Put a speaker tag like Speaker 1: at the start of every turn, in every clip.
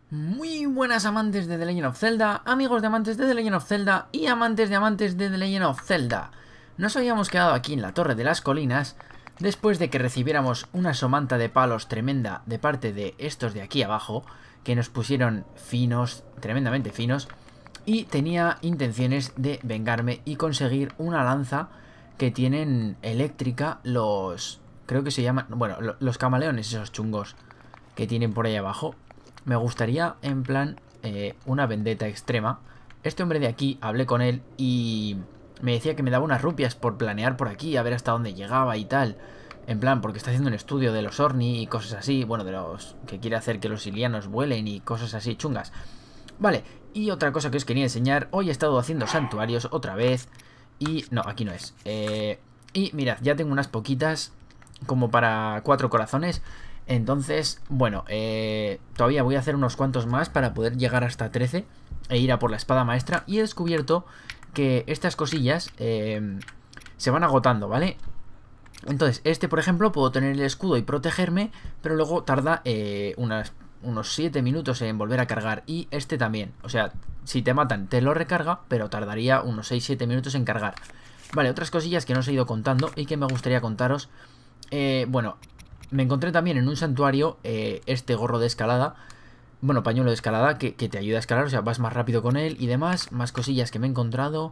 Speaker 1: Muy buenas amantes de The Legend of Zelda, amigos de amantes de The Legend of Zelda y amantes de The Legend of Zelda. Nos habíamos quedado aquí en la Torre de las Colinas después de que recibiéramos una somanta de palos tremenda de parte de estos de aquí abajo, que nos pusieron finos, tremendamente finos, y tenía intenciones de vengarme y conseguir una lanza que tienen eléctrica los... creo que se llaman... bueno, los camaleones esos chungos que tienen por ahí abajo. Me gustaría, en plan, una vendetta extrema. Este hombre de aquí, hablé con él y me decía que me daba unas rupias por planear por aquí, a ver hasta dónde llegaba y tal. En plan, porque está haciendo un estudio de los Orni y cosas así. Bueno, de los que quiere hacer que los Ilianos vuelen y cosas así chungas. Vale, y otra cosa que os quería enseñar. Hoy he estado haciendo santuarios otra vez. Y... no, aquí no es. Y mirad, ya tengo unas poquitas como para 4 corazones. Entonces, bueno, todavía voy a hacer unos cuantos más para poder llegar hasta 13 e ir a por la espada maestra. Y he descubierto que estas cosillas se van agotando, ¿vale? Entonces, este, por ejemplo, puedo tener el escudo y protegerme, pero luego tarda unos 7 minutos en volver a cargar. Y este también, o sea, si te matan te lo recarga, pero tardaría unos 6-7 minutos en cargar. Vale, otras cosillas que no os he ido contando y que me gustaría contaros. Bueno... me encontré también en un santuario este gorro de escalada. Bueno, pañuelo de escalada que te ayuda a escalar. O sea, vas más rápido con él y demás. Más cosillas que me he encontrado.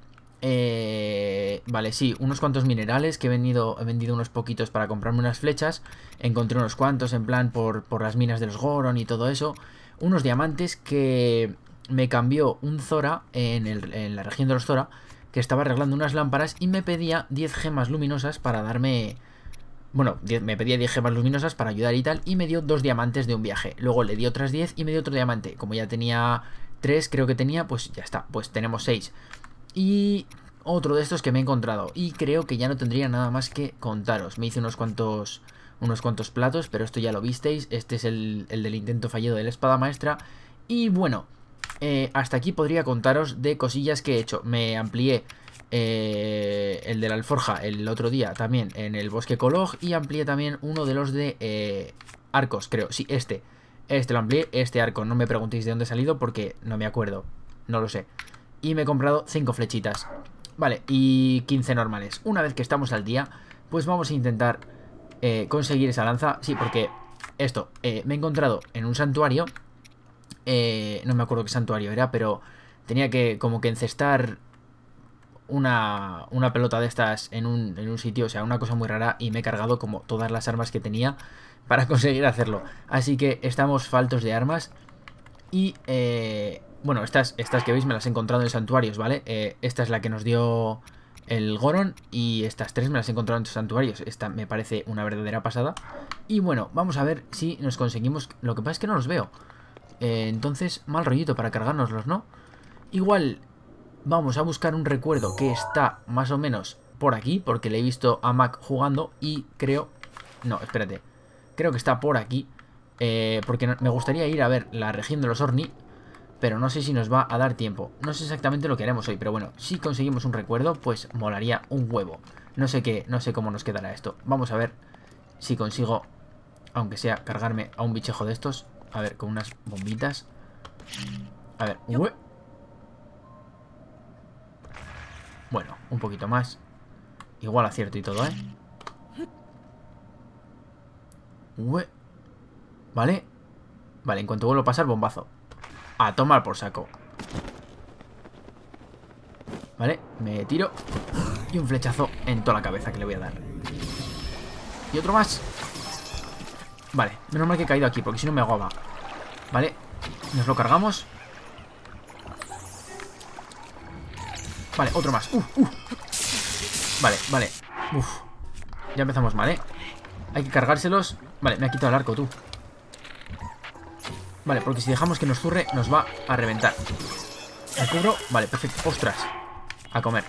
Speaker 1: Vale, sí, unos cuantos minerales que he vendido unos poquitos para comprarme unas flechas. Encontré unos cuantos en plan por las minas de los Goron y todo eso. Unos diamantes que me cambió un Zora en la región de los Zora, que estaba arreglando unas lámparas y me pedía 10 gemas luminosas para darme... bueno, me pedía 10 gemas luminosas para ayudar y tal, y me dio 2 diamantes de un viaje. Luego le di otras 10 y me dio otro diamante. Como ya tenía 3, creo que tenía, pues ya está, pues tenemos 6. Y otro de estos que me he encontrado. Y creo que ya no tendría nada más que contaros. Me hice unos cuantos platos, pero esto ya lo visteis. Este es el del intento fallido de la espada maestra. Y bueno, hasta aquí podría contaros de cosillas que he hecho. Me amplié... el de la alforja el otro día también en el bosque Colog. Y amplié también uno de los de arcos, creo, sí, este lo amplié, este arco, no me preguntéis de dónde ha salido porque no me acuerdo, no lo sé. Y me he comprado 5 flechitas. Vale, y 15 normales. Una vez que estamos al día, pues vamos a intentar conseguir esa lanza. Sí, porque esto, me he encontrado en un santuario. No me acuerdo qué santuario era, pero tenía que como que encestar una pelota de estas en un sitio, o sea, una cosa muy rara, y me he cargado como todas las armas que tenía para conseguir hacerlo. Así que estamos faltos de armas. Y, bueno, estas que veis me las he encontrado en santuarios, ¿vale? Esta es la que nos dio el Goron y estas 3 me las he encontrado en santuarios. Esta me parece una verdadera pasada. Y bueno, vamos a ver si nos conseguimos... lo que pasa es que no los veo. Entonces, mal rollito para cargárnoslos, ¿no? Igual... vamos a buscar un recuerdo que está más o menos por aquí, porque le he visto a Mac jugando y creo... no, espérate. Creo que está por aquí, porque me gustaría ir a ver la región de los Orni, pero no sé si nos va a dar tiempo. No sé exactamente lo que haremos hoy, pero bueno, si conseguimos un recuerdo, pues molaría un huevo. No sé cómo nos quedará esto. Vamos a ver si consigo, aunque sea, cargarme a un bichejo de estos. A ver, con unas bombitas. A ver, bueno, un poquito más. Igual acierto y todo, ¿eh? Vale. Vale, en cuanto vuelvo a pasar, bombazo. A tomar por saco. Vale, me tiro. Y un flechazo en toda la cabeza que le voy a dar. Y otro más. Vale, menos mal que he caído aquí, porque si no me ahogaba. Vale, nos lo cargamos. Vale, otro más. Vale, vale. Ya empezamos mal, ¿eh? Hay que cargárselos. Vale, me ha quitado el arco, tú. Vale, porque si dejamos que nos zurre, nos va a reventar. ¿Me cubro? Vale, perfecto. ¡Ostras! A comer.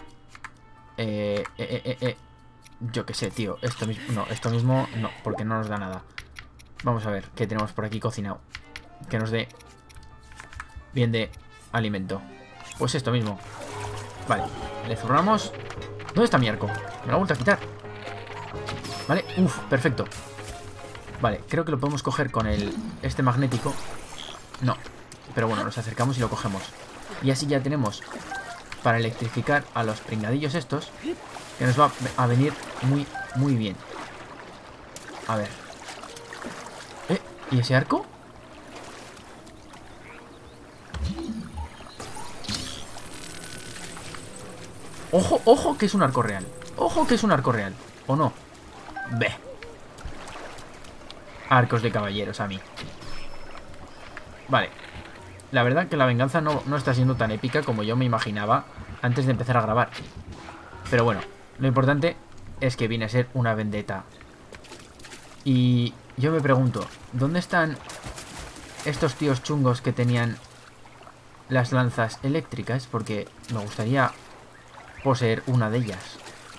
Speaker 1: Yo qué sé, tío. Esto mismo no, porque no nos da nada. Vamos a ver qué tenemos por aquí cocinado. Que nos dé bien de alimento. Pues esto mismo. Vale, le zurramos. ¿Dónde está mi arco? Me lo ha vuelto a quitar. Vale, perfecto. Vale, creo que lo podemos coger con este magnético. No. Pero bueno, nos acercamos y lo cogemos. Y así ya tenemos para electrificar a los pringadillos estos, que nos va a venir muy, muy bien. A ver. ¿Y ese arco? Ojo, ojo, que es un arco real. Ojo que es un arco real. ¿O no? Ve. Arcos de caballeros a mí. Vale. La verdad que la venganza no está siendo tan épica como yo me imaginaba antes de empezar a grabar. Pero bueno, lo importante es que viene a ser una vendetta. Y yo me pregunto, ¿dónde están estos tíos chungos que tenían las lanzas eléctricas? Porque me gustaría poseer una de ellas.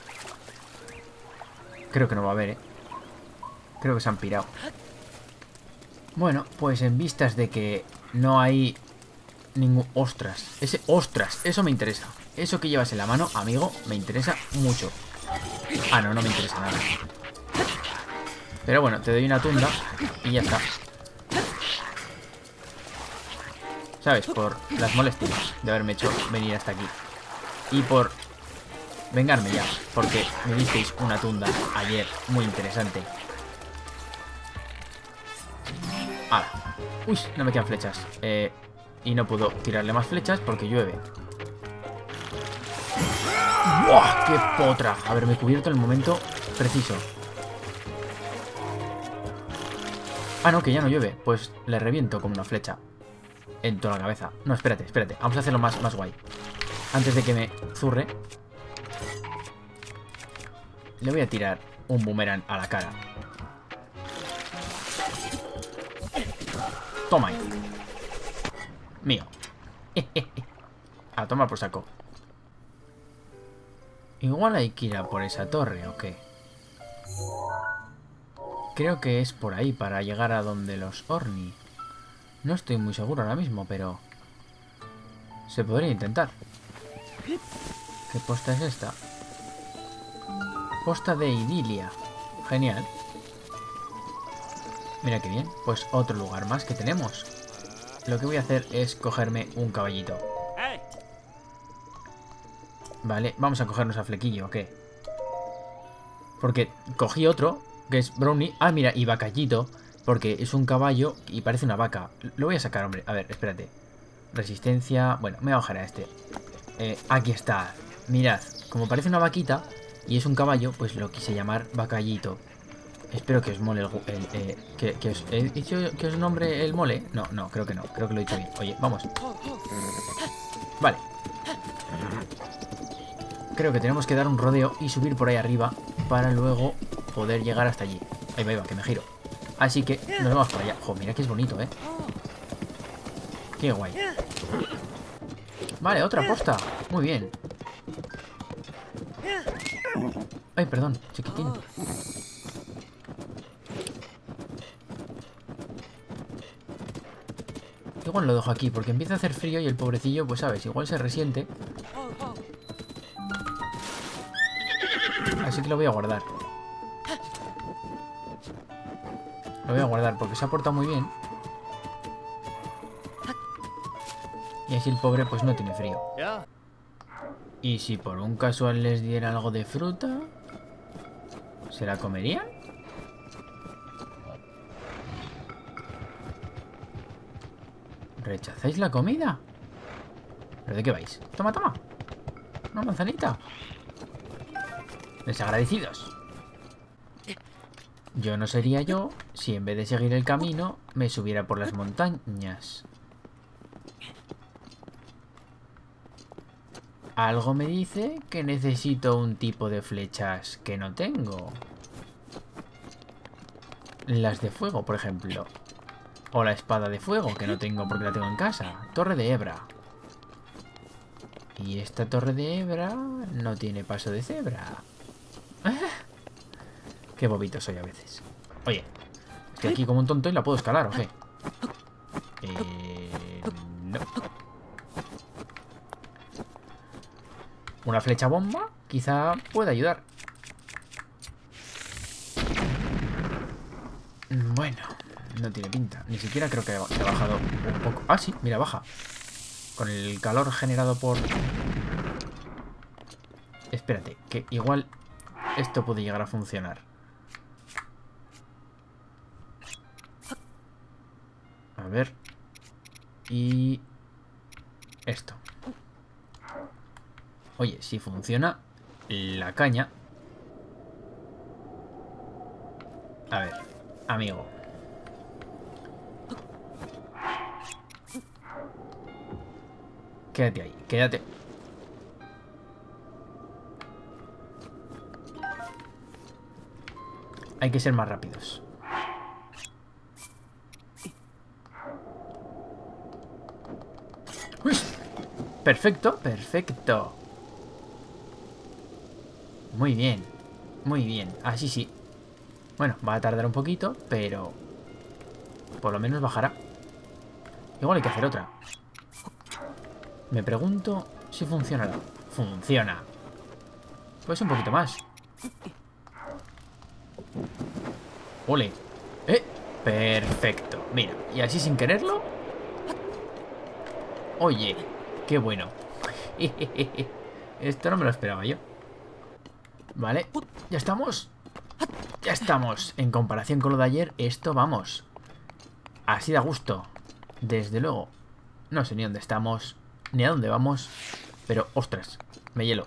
Speaker 1: Creo que no va a haber, ¿eh? Creo que se han pirado. Bueno, pues en vistas de que no hay ningún... ¡Ostras! ¡Ostras! Eso me interesa. Eso que llevas en la mano, amigo, me interesa mucho. Ah, no, no me interesa nada. Pero bueno, te doy una tunda y ya está. ¿Sabes? Por las molestias de haberme hecho venir hasta aquí. Y por vengarme ya, porque me disteis una tunda ayer muy interesante. ¡Hala! Uy, no me quedan flechas. Y no puedo tirarle más flechas porque llueve. ¡Buah! ¡Qué potra! Haberme cubierto en el momento preciso. Ah, no, que ya no llueve. Pues le reviento con una flecha en toda la cabeza. No, espérate, espérate. Vamos a hacerlo más guay. Antes de que me zurre, le voy a tirar un boomerang a la cara. Toma ahí. Mío. A tomar por saco. Igual hay que ir a por esa torre, ¿o qué? Creo que es por ahí, para llegar a donde los Orni. No estoy muy seguro ahora mismo, pero... se podría intentar. ¿Qué posta es esta? Posta de Idilia. Genial. Mira qué bien. Pues otro lugar más que tenemos. Lo que voy a hacer es cogerme un caballito. Vale, vamos a cogernos a Flequillo, ¿o qué? Porque cogí otro, que es Brownie. Ah, mira, y Bacallito, porque es un caballo y parece una vaca. Lo voy a sacar, hombre. A ver, espérate. Resistencia... Bueno, me voy a bajar a este. Aquí está. Mirad, como parece una vaquita y es un caballo, pues lo quise llamar Bacallito. Espero que os mole que os he dicho que os nombre el mole. No, no, creo que no. Creo que lo he dicho bien. Oye, vamos. Vale. Creo que tenemos que dar un rodeo y subir por ahí arriba para luego poder llegar hasta allí. Ahí va, que me giro. Así que nos vamos para allá. Jo, mira que es bonito, ¿eh? Qué guay. Vale, otra posta. Muy bien. Ay, perdón, chiquitín. Igual lo dejo aquí porque empieza a hacer frío y el pobrecillo, pues sabes, igual se resiente. Así que lo voy a guardar. Lo voy a guardar porque se ha portado muy bien. Y así el pobre pues no tiene frío. Y si por un casual les diera algo de fruta, ¿se la comerían? ¿Rechazáis la comida? ¿Pero de qué vais? Toma, toma. Una manzanita. Desagradecidos. Yo no sería yo si en vez de seguir el camino me subiera por las montañas. Algo me dice que necesito un tipo de flechas que no tengo. Las de fuego, por ejemplo. O la espada de fuego, que no tengo porque la tengo en casa. Torre de hebra. Y esta torre de hebra no tiene paso de cebra. Qué bobito soy a veces. Oye, estoy aquí como un tonto y la puedo escalar, ¿o qué? No. Una flecha bomba quizá pueda ayudar. Bueno, no tiene pinta. mira, ni siquiera creo que ha bajado un poco. Ah, sí, mira, baja. Con el calor generado por... Espérate, que igual esto puede llegar a funcionar. A ver. Y... esto. Oye, si funciona la caña... A ver, amigo. Quédate ahí, quédate. Hay que ser más rápidos. ¡Uy! Perfecto, perfecto. Muy bien, muy bien. Así sí. Bueno, va a tardar un poquito, pero... por lo menos bajará. Igual hay que hacer otra. Me pregunto si funcionará. Funciona. Pues un poquito más. ¡Ole! Perfecto. Mira, y así sin quererlo. Oye, qué bueno. Esto no me lo esperaba yo. Vale, ya estamos. Ya estamos. En comparación con lo de ayer, esto vamos. Así da gusto. Desde luego. No sé ni dónde estamos, ni a dónde vamos. Pero, ostras, me hielo.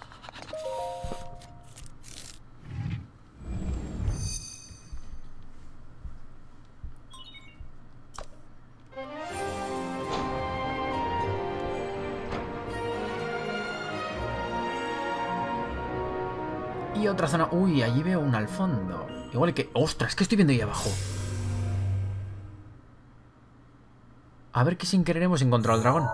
Speaker 1: Y otra zona... Uy, allí veo una al fondo. Igual que... ¡Ostras! ¿Qué estoy viendo ahí abajo? A ver que sin querer hemos encontrado al dragón.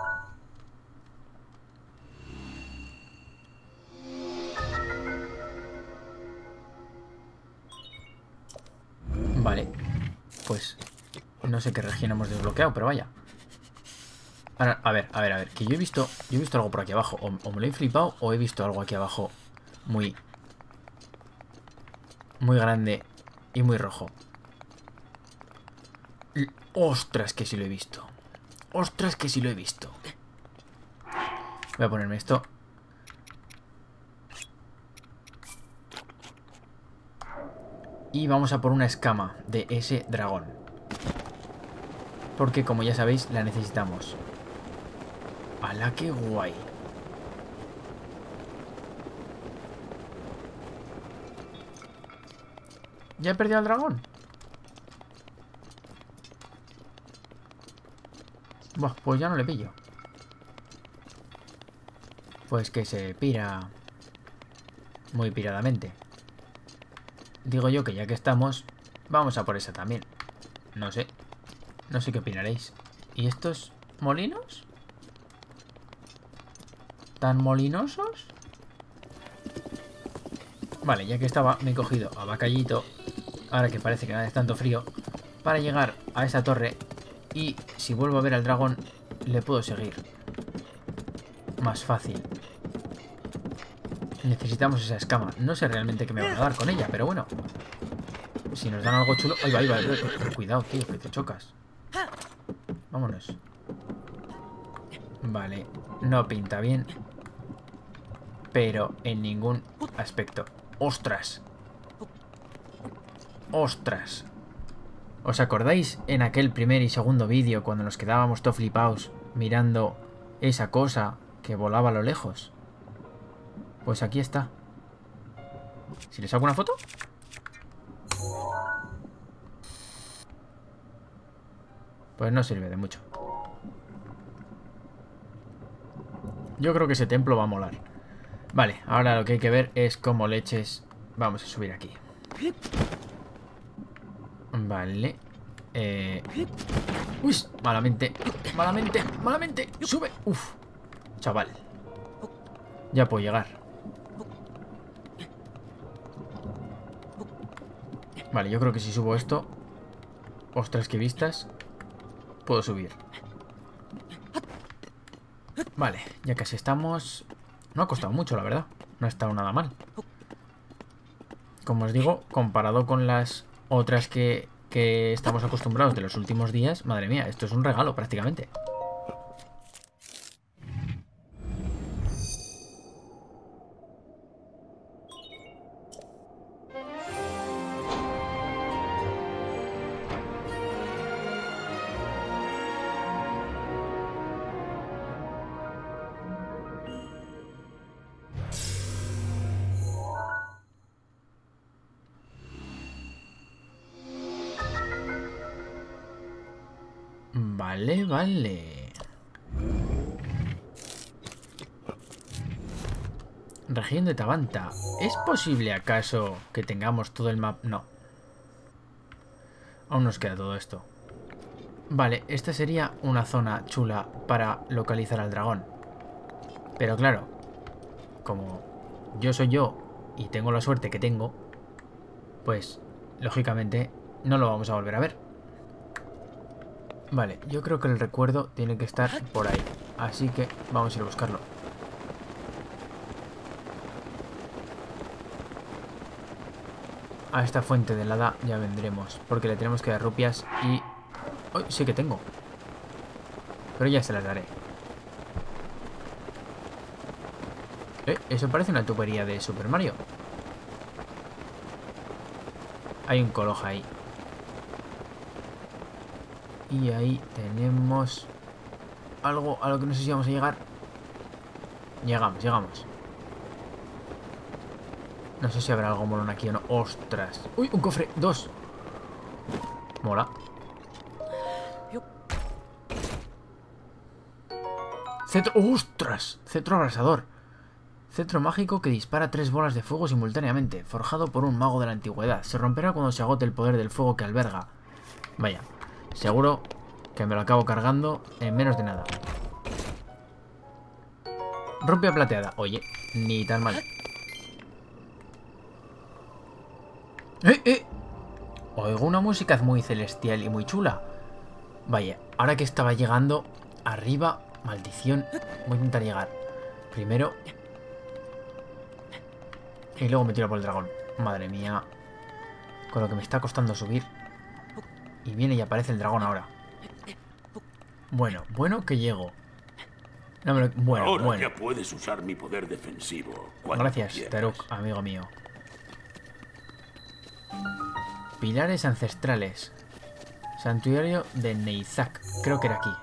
Speaker 1: Vale. Pues... no sé qué región hemos desbloqueado, pero vaya. Ahora, a ver. Que yo he visto algo por aquí abajo. O me lo he flipado o he visto algo aquí abajo muy... muy grande y muy rojo. ¡Ostras, que sí lo he visto! ¡Ostras, que sí lo he visto! Voy a ponerme esto. Y vamos a por una escama de ese dragón. Porque, como ya sabéis, la necesitamos. ¡Hala, qué guay! ¿Ya he perdido al dragón? Buah, pues ya no le pillo. Pues que se pira muy piradamente. Digo yo que ya que estamos, vamos a por esa también. No sé. No sé qué opinaréis. ¿Y estos molinos? ¿Tan molinosos? Vale, ya que estaba, me he cogido a Bacallito, ahora que parece que no hace tanto frío, para llegar a esa torre. Y si vuelvo a ver al dragón, le puedo seguir más fácil. Necesitamos esa escama. No sé realmente qué me van a dar con ella, pero bueno. Si nos dan algo chulo... Ahí va. Cuidado, tío, que te chocas. Vámonos. Vale, no pinta bien. Pero en ningún aspecto. ¡Ostras! ¡Ostras! ¿Os acordáis en aquel primer y segundo vídeo cuando nos quedábamos todo flipados mirando esa cosa que volaba a lo lejos? Pues aquí está. ¿Si les hago una foto? Pues no sirve de mucho. Yo creo que ese templo va a molar. Vale, ahora lo que hay que ver es cómo leches vamos a subir aquí. Vale. Uy, malamente. Sube. Uf, chaval. Ya puedo llegar. Vale, yo creo que si subo esto... Ostras, qué vistas. Puedo subir. Vale, ya casi estamos. No ha costado mucho, la verdad. No ha estado nada mal. Como os digo, comparado con las otras que que estamos acostumbrados de los últimos días, madre mía, esto es un regalo prácticamente. Vale, vale. Región de Tabanta. ¿Es posible acaso que tengamos todo el mapa? No. Aún nos queda todo esto. Vale, esta sería una zona chula para localizar al dragón. Pero claro, como yo soy yo y tengo la suerte que tengo, pues lógicamente no lo vamos a volver a ver. Vale, yo creo que el recuerdo tiene que estar por ahí. Así que vamos a ir a buscarlo. A esta fuente de helada ya vendremos, porque le tenemos que dar rupias y... ¡Oh, sí que tengo! Pero ya se las daré. Eso parece una tubería de Super Mario. Hay un Coloja ahí. Y ahí tenemos algo a lo que no sé si vamos a llegar. Llegamos, llegamos. No sé si habrá algo molón aquí o no. ¡Ostras! ¡Uy! ¡Un cofre! ¡Dos! Mola. Cetro... ¡Ostras! Cetro abrasador. Cetro mágico que dispara 3 bolas de fuego simultáneamente. Forjado por un mago de la antigüedad. Se romperá cuando se agote el poder del fuego que alberga. Vaya. Seguro que me lo acabo cargando en menos de nada. Rupia plateada. Oye, ni tan mal. Oigo una música muy celestial y muy chula. Vaya, ahora que estaba llegando arriba, maldición, voy a intentar llegar. Primero. Y luego me tiro por el dragón. Madre mía. Con lo que me está costando subir. Y viene y aparece el dragón ahora. Bueno, bueno que llego. No me lo... Bueno,
Speaker 2: ahora
Speaker 1: bueno.
Speaker 2: ya puedes usar mi poder defensivo.
Speaker 1: Gracias, Taruk, amigo mío. Pilares ancestrales. Santuario de Neizak. Creo que era aquí.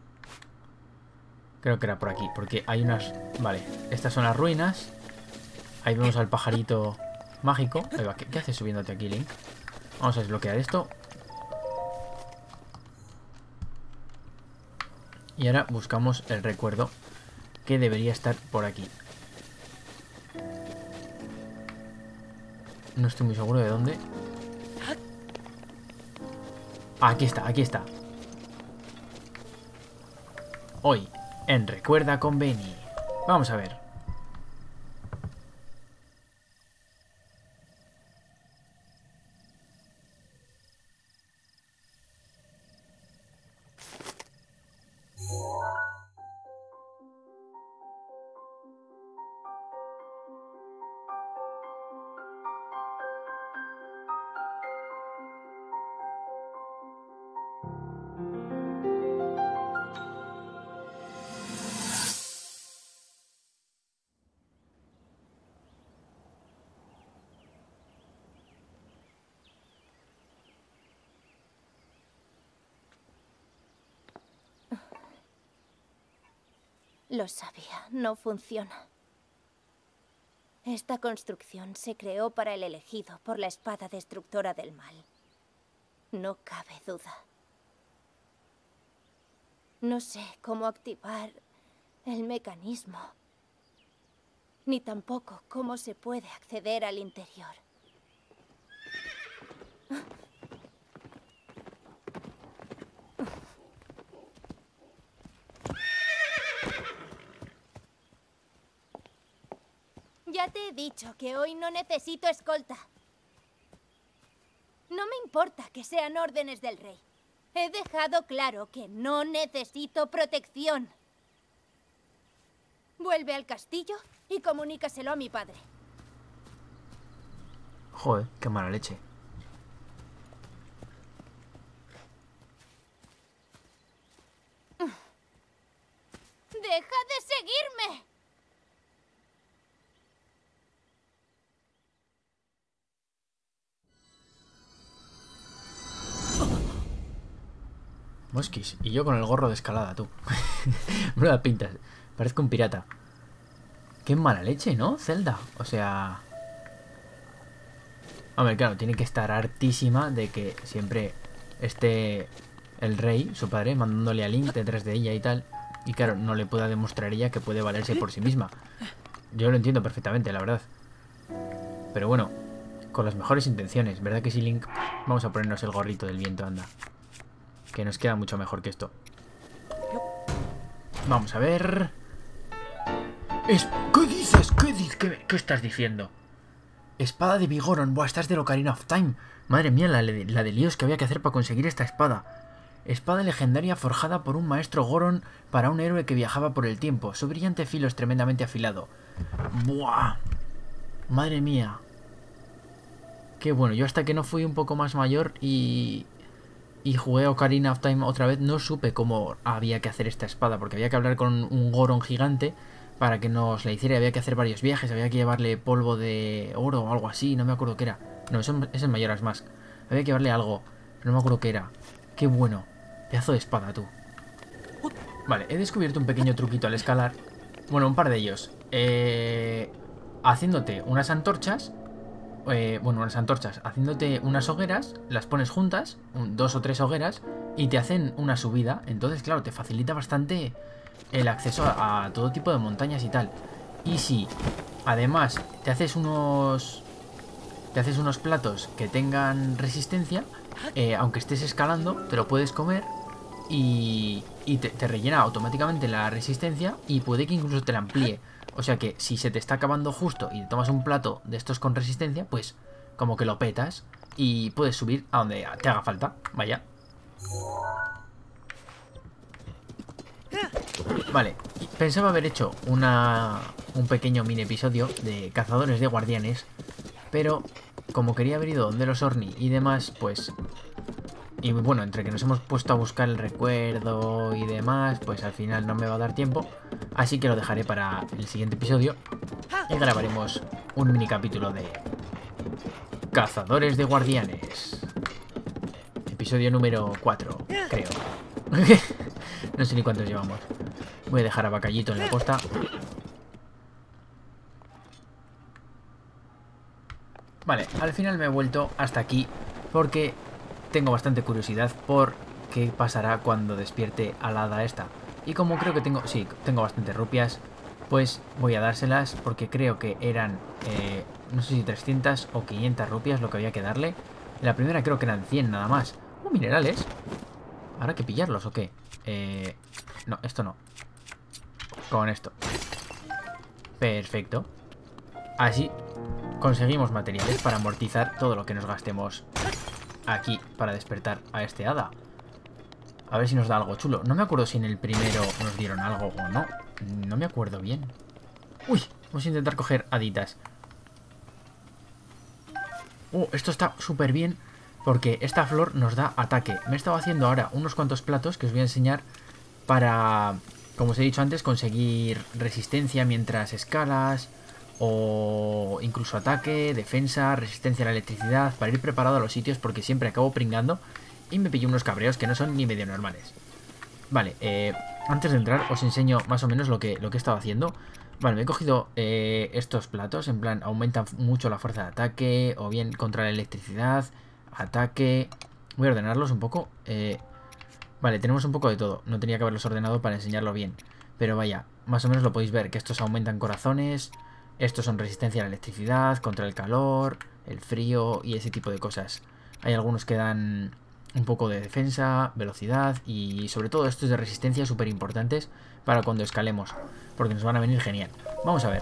Speaker 1: Creo que era por aquí, porque hay unas... Vale, estas son las ruinas. Ahí vemos al pajarito mágico. Ahí va. ¿Qué haces subiéndote aquí, Link? Vamos a desbloquear esto. Y ahora buscamos el recuerdo, que debería estar por aquí. No estoy muy seguro de dónde. Aquí está, aquí está. Hoy, en Recuerda con Benny. Vamos a ver.
Speaker 3: Lo sabía, no funciona. Esta construcción se creó para el elegido por la espada destructora del mal. No cabe duda. No sé cómo activar el mecanismo, ni tampoco cómo se puede acceder al interior. Ya te he dicho que hoy no necesito escolta. No me importa que sean órdenes del rey. He dejado claro que no necesito protección. Vuelve al castillo y comunícaselo a mi padre.
Speaker 1: Joder, qué mala leche.
Speaker 3: ¡Deja de seguirme!
Speaker 1: Mosquis, y yo con el gorro de escalada, tú. Menuda pintas. Parezco un pirata. Qué mala leche, ¿no? Zelda. O sea... Hombre, claro, tiene que estar hartísima de que siempre esté el rey, su padre, mandándole a Link detrás de ella y tal. Y claro, no le pueda demostrar ella que puede valerse por sí misma. Yo lo entiendo perfectamente, la verdad. Pero bueno, con las mejores intenciones, ¿verdad que sí, Link? Vamos a ponernos el gorrito del viento, anda. Que nos queda mucho mejor que esto. Vamos a ver... ¿Qué dices? ¿Qué estás diciendo? Espada de Vigoron. Buah, esta es de Ocarina of Time. Madre mía, la de líos que había que hacer para conseguir esta espada. Espada legendaria forjada por un maestro Goron para un héroe que viajaba por el tiempo. Su brillante filo es tremendamente afilado. Buah. Madre mía. Qué bueno. Yo hasta que no fui un poco más mayor y jugué Ocarina of Time otra vez, no supe cómo había que hacer esta espada, porque había que hablar con un Goron gigante para que nos la hiciera. Había que hacer varios viajes, había que llevarle polvo de oro o algo así, no me acuerdo qué era. No, eso es el Majora's Mask. Había que llevarle algo, pero no me acuerdo qué era. Qué bueno, pedazo de espada, tú. Vale, he descubierto un pequeño truquito al escalar. Bueno, un par de ellos. Haciéndote unas antorchas. Bueno, unas antorchas, haciéndote unas hogueras, las pones juntas, 2 o 3 hogueras, y te hacen una subida. Entonces, claro, te facilita bastante el acceso a todo tipo de montañas y tal. Y si además te haces unos platos que tengan resistencia, aunque estés escalando, te lo puedes comer y te rellena automáticamente la resistencia y puede que incluso te la amplíe. O sea que si se te está acabando justo y te tomas un plato de estos con resistencia, pues como que lo petas y puedes subir a donde te haga falta. Vaya. Vale, pensaba haber hecho un pequeño mini episodio de cazadores de guardianes, pero como quería haber ido donde los Orni y demás, pues... Y bueno, entre que nos hemos puesto a buscar el recuerdo y demás, pues al final no me va a dar tiempo. Así que lo dejaré para el siguiente episodio y grabaremos un mini capítulo de Cazadores de Guardianes. Episodio número 4, creo. No sé ni cuántos llevamos. Voy a dejar a Bacallito en la costa. Vale, al final me he vuelto hasta aquí porque tengo bastante curiosidad por qué pasará cuando despierte a la hada esta. Y como creo que tengo bastantes rupias, pues voy a dárselas porque creo que eran, no sé si 300 o 500 rupias lo que había que darle. La primera creo que eran 100 nada más. Minerales. ¿Habrá que pillarlos o qué? No, esto no. Con esto. Perfecto. Así conseguimos materiales para amortizar todo lo que nos gastemos aquí para despertar a este hada. A ver si nos da algo chulo. No me acuerdo si en el primero nos dieron algo o no. No me acuerdo bien. Uy, vamos a intentar coger haditas. Esto está súper bien porque esta flor nos da ataque. Me he estado haciendo ahora unos cuantos platos que os voy a enseñar para, como os he dicho antes, conseguir resistencia mientras escalas, o incluso ataque, defensa, resistencia a la electricidad, para ir preparado a los sitios porque siempre acabo pringando y me pillo unos cabreos que no son ni medio normales. Vale, antes de entrar os enseño más o menos lo que he estado haciendo. Vale, me he cogido estos platos, en plan, aumentan mucho la fuerza de ataque, o bien contra la electricidad, ataque... Voy a ordenarlos un poco. Vale, tenemos un poco de todo. No tenía que haberlos ordenado para enseñarlo bien. Pero vaya, más o menos lo podéis ver, que estos aumentan corazones, estos son resistencia a la electricidad, contra el calor, el frío y ese tipo de cosas. Hay algunos que dan un poco de defensa, velocidad y sobre todo estos de resistencia súper importantes para cuando escalemos, porque nos van a venir genial. Vamos a ver.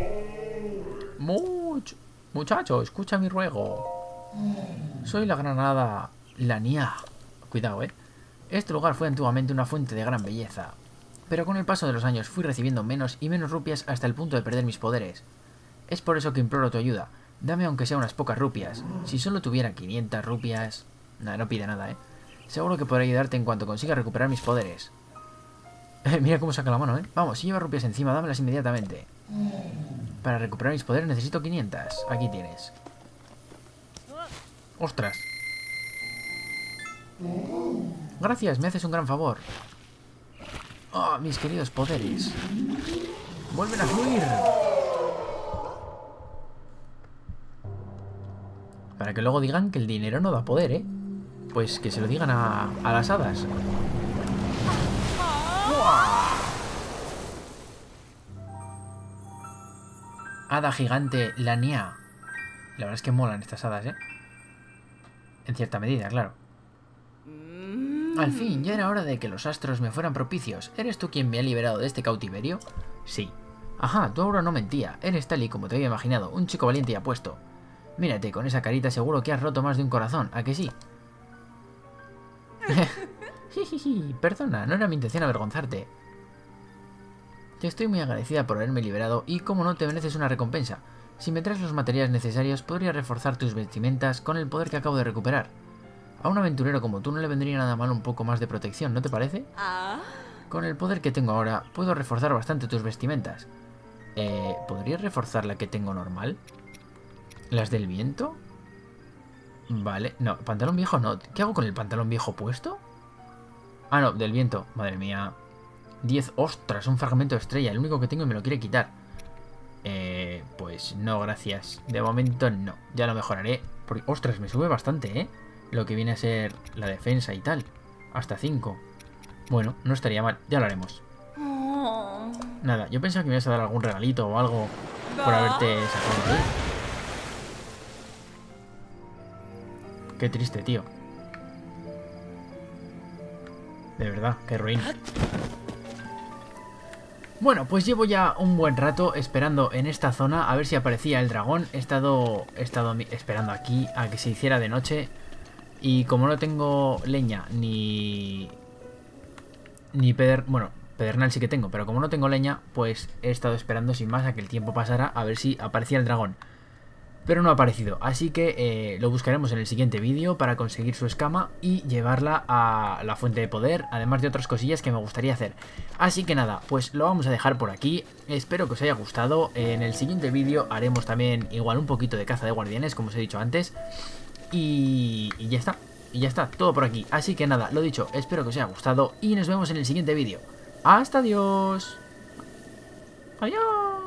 Speaker 1: Muchacho, escucha mi ruego. Soy la granada Lania. Cuidado, Este lugar fue antiguamente una fuente de gran belleza, pero con el paso de los años fui recibiendo menos y menos rupias hasta el punto de perder mis poderes. Es por eso que imploro tu ayuda. Dame aunque sea unas pocas rupias. Si solo tuviera 500 rupias... Nada, no pide nada, Seguro que podré ayudarte en cuanto consiga recuperar mis poderes. Mira cómo saca la mano, ¿eh? Vamos, si lleva rupias encima, dámelas inmediatamente. Para recuperar mis poderes necesito 500. Aquí tienes. ¡Ostras! Gracias, me haces un gran favor. ¡Oh, mis queridos poderes! ¡Vuelven a fluir! Para que luego digan que el dinero no da poder, ¿eh? Pues que se lo digan a las hadas. Hada gigante Lania. La verdad es que molan estas hadas, ¿eh? En cierta medida, claro. Al fin, ya era hora de que los astros me fueran propicios. ¿Eres tú quien me ha liberado de este cautiverio? Sí. Ajá, tu aura no mentía. Eres tal y como te había imaginado, un chico valiente y apuesto. Mírate, con esa carita seguro que has roto más de un corazón, ¿a que sí? Perdona, no era mi intención avergonzarte. Te estoy muy agradecida por haberme liberado y, como no, te mereces una recompensa. Si me traes los materiales necesarios, podría reforzar tus vestimentas con el poder que acabo de recuperar. A un aventurero como tú no le vendría nada mal un poco más de protección, ¿no te parece? Con el poder que tengo ahora, puedo reforzar bastante tus vestimentas. ¿Podrías reforzar la que tengo normal? ¿Las del viento? Vale, no, pantalón viejo no. ¿Qué hago con el pantalón viejo puesto? Ah, no, del viento. Madre mía. 10, ostras, un fragmento de estrella. El único que tengo y me lo quiere quitar. Pues no, gracias. De momento no. Ya lo mejoraré. Porque, ostras, me sube bastante, ¿eh? Lo que viene a ser la defensa y tal. Hasta 5. Bueno, no estaría mal. Ya lo haremos. Nada, yo pensaba que me ibas a dar algún regalito o algo por haberte sacado de ahí. Qué triste, tío. De verdad, qué ruin. Bueno, pues llevo ya un buen rato esperando en esta zona a ver si aparecía el dragón. He estado esperando aquí a que se hiciera de noche. Y como no tengo leña ni bueno, pedernal sí que tengo, pero como no tengo leña, pues he estado esperando sin más a que el tiempo pasara a ver si aparecía el dragón. Pero no ha aparecido, así que lo buscaremos en el siguiente vídeo para conseguir su escama y llevarla a la fuente de poder, además de otras cosillas que me gustaría hacer. Así que nada, pues lo vamos a dejar por aquí, espero que os haya gustado. En el siguiente vídeo haremos también igual un poquito de caza de guardianes, como os he dicho antes. Y ya está, todo por aquí. Así que nada, lo dicho, espero que os haya gustado y nos vemos en el siguiente vídeo. ¡Hasta adiós! ¡Adiós!